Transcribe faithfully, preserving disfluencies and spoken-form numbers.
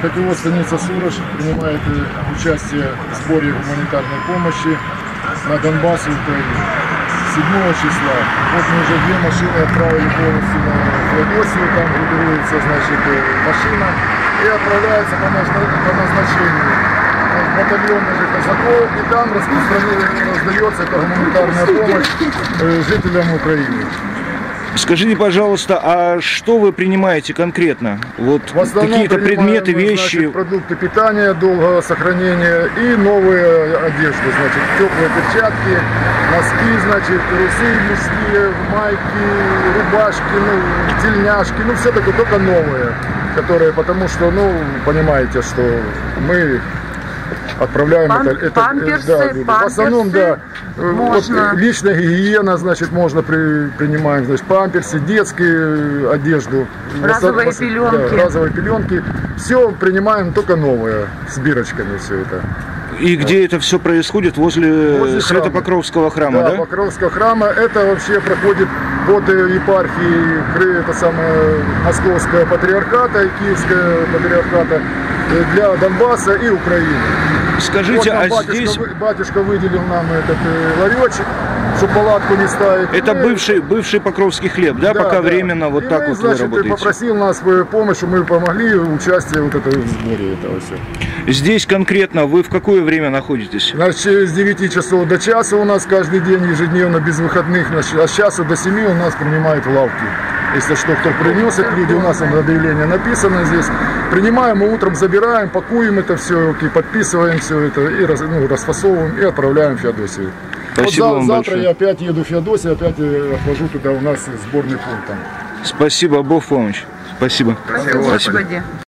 ха тэ о станица Сурож принимает участие в сборе гуманитарной помощи на Донбасс и Украину. седьмого числа. Вот мы уже две машины отправили полностью на Феодосию, там группируется, значит, машина и отправляется по назначению в батальон же казаков, и там раздается эта гуманитарная помощь жителям Украины. Скажите, пожалуйста, а что вы принимаете конкретно? Вот какие-то предметы, вещи? Значит, продукты питания, долгого сохранения и новые одежды, значит, теплые перчатки, носки, значит, трусы мужские, майки, рубашки, ну, тельняшки, ну, все такое, только новые, которые, потому что, ну, понимаете, что мы отправляем Пам это, это памперсы, да, памперсы, в основном, да, можно. вот, личная гигиена, значит, можно при, принимаем, значит, памперсы, детскую одежду, разовые вос, пеленки, да, разовые пеленки, все принимаем только новое, с бирочками все это. И где вот это все происходит? Возле, возле Свято-Покровского храма, да? Да, Покровского храма. Это вообще проходит под епархией, это самое, Московского патриархата и Киевского патриархата для Донбасса и Украины. Скажите, вот а батюшка, здесь... Батюшка выделил нам этот э, ларечек, чтобы палатку не ставить. Это и... бывший, бывший покровский хлеб, да? Да, пока да. временно вот и так мы, вот значит, вы работаете? Попросил нас помощь, мы помогли, участие вот это в сборе этого все. Здесь конкретно вы в какое время находитесь? Значит, с девяти часов до часа у нас каждый день ежедневно, без выходных, значит, а с часа до семи у нас принимают в лавке. Если что, кто принес, люди, у нас объявление написано здесь. Принимаем, мы утром забираем, пакуем это все, подписываем все это, и раз, ну, расфасовываем и отправляем в Феодосию. Спасибо вот вам завтра большое. Я опять еду в Феодосию, опять отвожу туда у нас сборный пункт. Там. Спасибо, Бог в помощь. Спасибо. Спасибо, Господи.